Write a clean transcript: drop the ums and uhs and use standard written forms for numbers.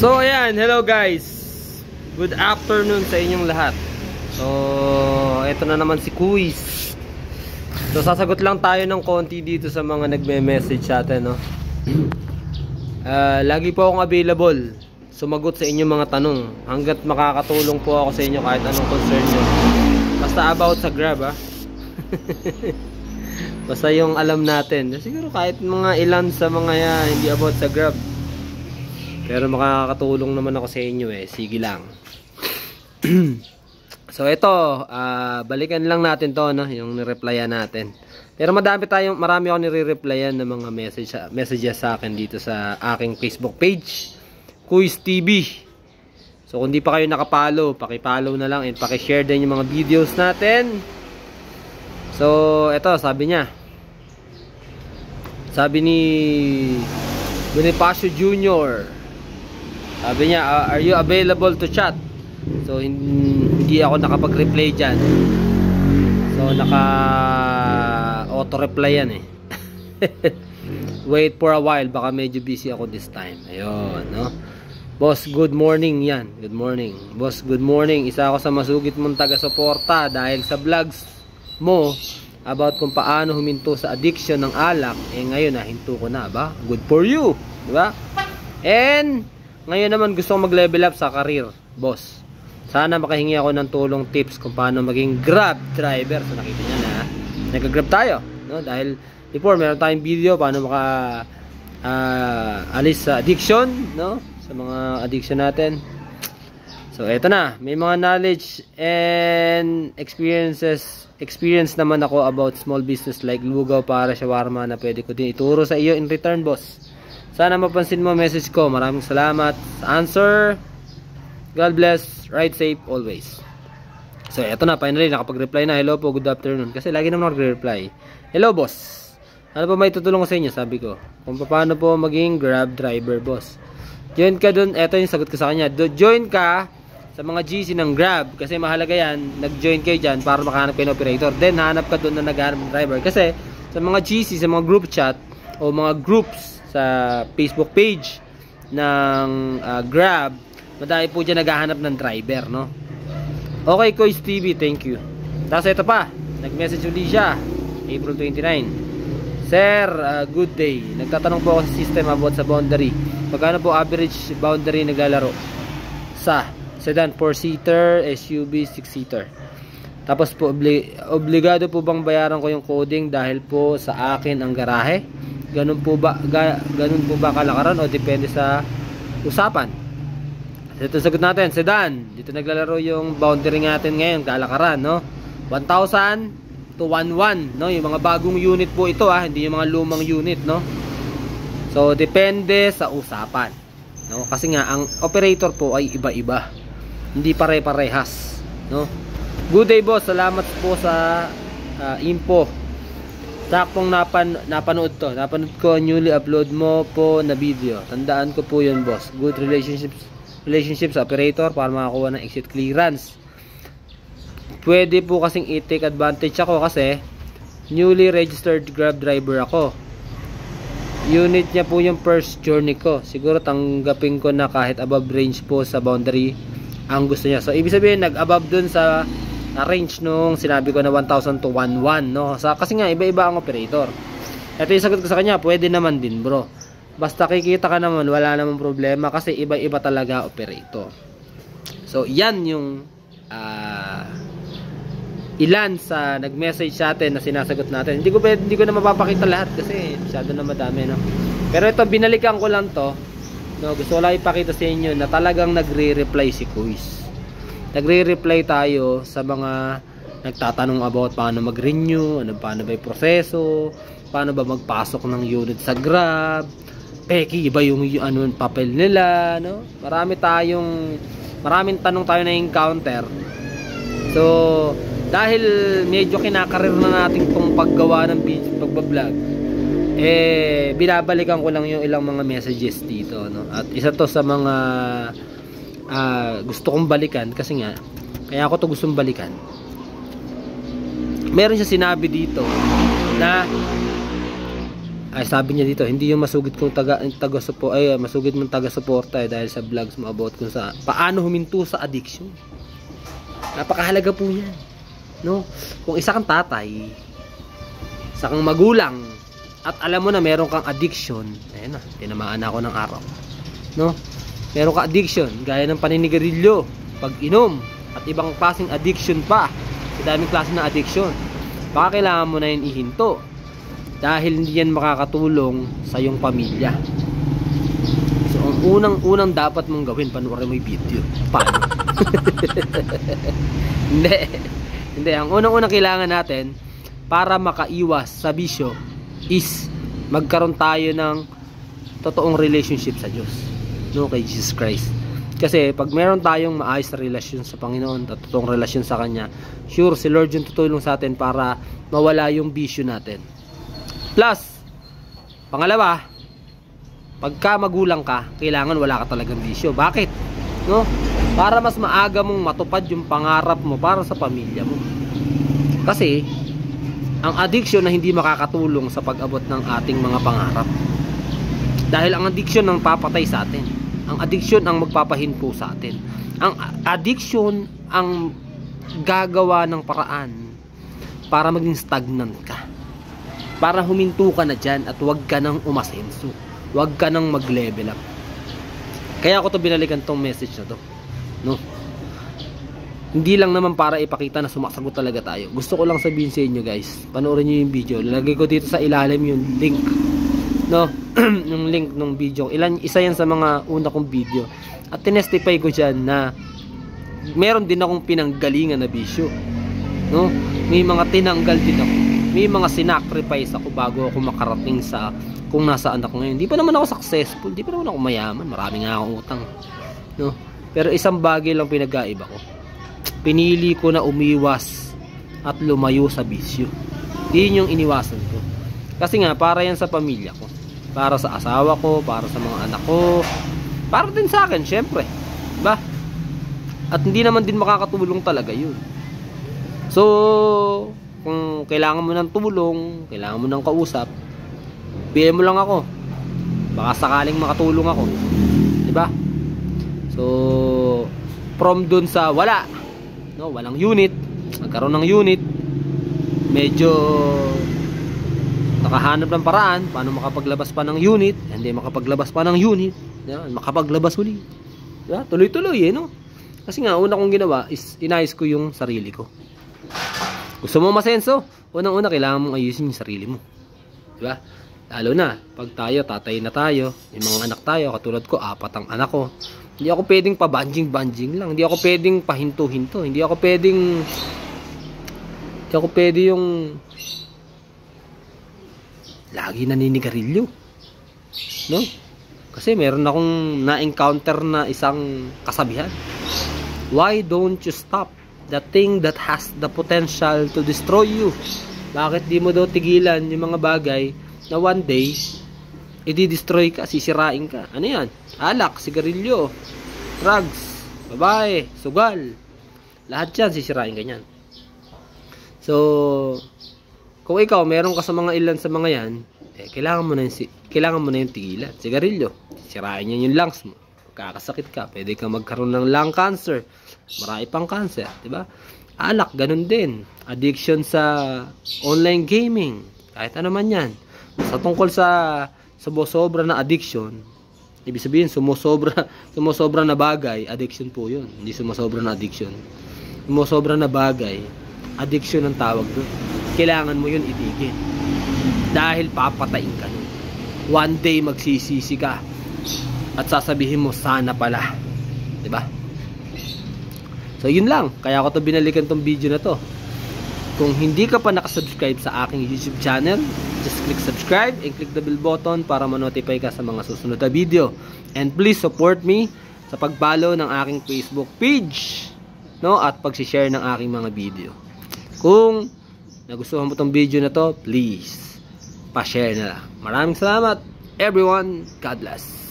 So ayan, hello guys. Good afternoon sa inyong lahat. So eto na naman si Kuis. So sasagot lang tayo ng konti dito sa mga nagme-message sa atin, no. Lagi po akong available sumagot sa inyong mga tanong hangga't makakatulong po ako sa inyo kahit anong concern nyo. Basta about sa Grab, ha. Basta yung alam natin. Siguro kahit mga ilan sa mga yan, hindi about sa Grab. Pero makakatulong naman ako sa inyo eh. Sige lang. So ito, balikan lang natin to, no, yung ni-replyan natin. Pero marami ako nire-replyan ng mga messages sa akin dito sa aking Facebook page, Kuis TV. So kung di pa kayo nakapollow, paki-follow na lang and paki-share din yung mga videos natin. So ito, sabi niya. Sabi ni Bonifacio Jr. Sabi niya, are you available to chat? So hindi ako nakapag-reply dyan. So naka-auto-reply yan eh. Wait for a while, baka medyo busy ako this time. Ayun, no? Boss, good morning yan. Good morning. Boss, good morning. Isa ako sa masugit mong taga-suporta dahil sa vlogs mo about kung paano huminto sa addiction ng alak. Eh ngayon nahinto ko na, ba? Good for you, di ba? And ngayon naman gusto kong mag-level up sa career, boss. Sana makahingi ako ng tulong tips kung paano maging Grab driver. So nakita niya na nag-grab tayo, no? Dahil before meron tayong video paano alis sa addiction, no? Sa mga addiction natin. So eto na, may mga knowledge and experience naman ako about small business like lugaw para shawarma na pwede ko din ituro sa iyo in return, boss. Sana mapansin mo message ko. Maraming salamat sa answer. God bless. Ride safe always. So eto na, finally nakapag-reply na. Hello po, good afternoon. Kasi lagi naman nag-reply. Hello boss, ano po may tutulong ko sa inyo? Sabi ko, kung paano po maging Grab driver, boss. Join ka dun. Eto yung sagot ko sa kanya. Join ka sa mga GC ng Grab. Kasi mahalaga yan. Nag-join kayo dyan para makahanap kayo ng operator. Then hanap ka dun na naghahanap ng driver. Kasi sa mga GC, sa mga group chat o mga groups sa Facebook page ng Grab, madami po dyan naghahanap ng driver, no? Okay, Kuis TV, thank you. Tapos ito pa, nag-message ulit siya April 29. Sir, good day. Nagtatanong po ako sa system about sa boundary. Magkano po average boundary naglalaro sa sedan 4-seater, SUV 6-seater? Tapos po, obligado po bang bayaran ko yung coding dahil po sa akin ang garahe? Ganun po ba kalakaran o depende sa usapan? Ito sagot natin, sedan. Dito naglalaro yung boundary natin ngayon, kalakaran, no? 1,000 to 1,100, no? Yung mga bagong unit po ito, hindi yung mga lumang unit, no? So depende sa usapan, no? Kasi nga ang operator po ay iba-iba. Hindi pare-parehas, no? Good day, boss. Salamat po sa info. Saktong napanood to. Napanood ko newly upload mo po na video. Tandaan ko po yun, boss. Good relationships sa operator para makakuha ng exit clearance. Pwede po kasing i-take advantage ako kasi newly registered Grab driver ako. Unit niya po yung first journey ko. Siguro tanggapin ko na kahit above range po sa boundary ang gusto niya. So ibig sabihin nag-above dun sa range nung sinabi ko na 1,000 to 1,100, no? Kasi nga iba-iba ang operator. Ito yung sagot ko sa kanya, pwede naman din, bro. Basta kikita ka naman, wala namang problema kasi iba-iba talaga operator. So yan yung ilan sa nag-message sa atin na sinasagot natin. Hindi ko na mapapakita lahat kasi masyado na madami, no? Pero ito, binalikan ko lang to, no? Gusto ko lang ipakita sa inyo na talagang nagre-reply si Kuis. Nagre-reply tayo sa mga nagtatanong about paano mag-renew, paano ba yung proseso, paano ba magpasok ng unit sa Grab, peki iba yung papel nila, no? Maraming tanong tayo na encounter. So dahil medyo kinakarir na natin tong paggawa ng pagbablog, binabalikan ko lang yung ilang mga messages dito, no? At isa to sa mga gusto kong balikan kasi nga kaya ako to gustong balikan. Meron siya sinabi dito na Ay sabi niya dito, hindi yung masugid kong masugid mong taga-suporta dahil sa vlogs mo about kung sa paano huminto sa addiction. Napakahalaga po 'yan. No? Kung isa kang tatay, isa kang magulang at alam mo na meron kang addiction, ayun na, tinamaan ako ng araw. No? Meron kang addiction gaya ng paninigarilyo, pag-inom at ibang klaseng addiction pa. Daming klase ng addiction. Baka kailangan mo na yun ihinto dahil hindi yan makakatulong sa iyong pamilya. So ang unang dapat mong gawin, panoorin mo yung video. Paano? Hindi, ang unang kailangan natin para makaiwas sa bisyo is magkaroon tayo ng totoong relationship sa Diyos, no, kay Jesus Christ. Kasi pag meron tayong maayos na relasyon sa Panginoon at totoong relasyon sa Kanya, sure si Lord yung tutulong sa atin para mawala yung bisyo natin. Plus, pangalawa, pagka magulang ka, kailangan wala ka talagang bisyo. Bakit? No? Para mas maaga mong matupad yung pangarap mo para sa pamilya mo. Kasi ang addiction na hindi makakatulong sa pag-abot ng ating mga pangarap. Dahil ang addiction ang papatay sa atin. Ang addiction ang magpapahinto sa atin. Ang addiction ang gagawa ng paraan para maging stagnant ka. Para huminto ka na dyan at huwag ka nang umasenso. Huwag ka nang mag-level up. Kaya ako to binalikan tong message na to. No? Hindi lang naman para ipakita na sumasagot talaga tayo. Gusto ko lang sabihin sa inyo guys, panoorin nyo yung video. Lalagay ko dito sa ilalim yung link. No? Yung link ng video. Isa yan sa mga una kong video. At tinestify ko dyan na meron din akong pinanggalingan na bisyo. No? May mga tinanggal din ako. May mga sinacrifice ako bago ako makarating sa kung nasaan ako ngayon. Di pa naman ako successful. Di pa naman ako mayaman. Marami nga akong utang. No? Pero isang bagay lang pinag-aiba ko. Pinili ko na umiwas at lumayo sa bisyo. Yun yung iniwasan ko. Kasi nga, para yan sa pamilya ko. Para sa asawa ko, para sa mga anak ko. Para din sa akin, syempre. Diba? At hindi naman din makakatulong talaga yun. So, kung kailangan mo ng tulong, kailangan mo ng kausap, PM mo lang ako. Baka sakaling makatulong ako. Diba? So, from dun sa wala, no, walang unit, nagkaroon ng unit, medyo nakahanap ng paraan paano makapaglabas pa ng unit, hindi makapaglabas pa ng unit, diba? Makapaglabas uli, diba? Tuloy-tuloy no? Kasi nga una kong ginawa is inayos ko yung sarili ko. Gusto mo masenso, unang-una kailangan mong ayusin yung sarili mo, diba? Lalo na pag tayo, tatay na tayo, may mga anak tayo, katulad ko, 4 ang anak ko. Hindi ako pwedeng pabanjing-banjing lang. Hindi ako pwedeng pahinto-hinto. Hindi ako pwede yung lagi naninigarilyo. No? Kasi meron akong na-encounter na isang kasabihan. Why don't you stop the thing that has the potential to destroy you? Bakit di mo daw tigilan yung mga bagay na one day i-destroy ka, sisirain ka? Ano yan? Alak, sigarilyo, drugs, babae, sugal. Lahat yan, sisirain ka yan. So, kung ikaw, meron ka sa mga ilan sa mga yan, kailangan mo na yung tigilan. Sigarilyo, sisirain yan yung lungs mo. Kakasakit ka, pwede kang magkaroon ng lung cancer. Marami pang cancer, diba? Alak, ganun din. Addiction sa online gaming, kahit ano man yan. Sa tungkol sa sumusobra na addiction, ibig sabihin sumusobra na bagay, addiction po yun. Hindi sumusobra na addiction. Sumusobra na bagay, addiction ang tawag doon. Kailangan mo yun itigil. Dahil papatayin ka nun. One day magsisisi ka at sasabihin mo, sana pala. Diba? So yun lang. Kaya ako to binalikan tong video na to. Kung hindi ka pa nakasubscribe sa aking YouTube channel, just click subscribe and click the bell button para ma-notify ka sa mga susunod na video. And please support me sa pag-follow ng aking Facebook page, no, at pag-share ng aking mga video. Kung nagustuhan mo tong video na to, please pa-share na lang. Maraming salamat everyone. God bless.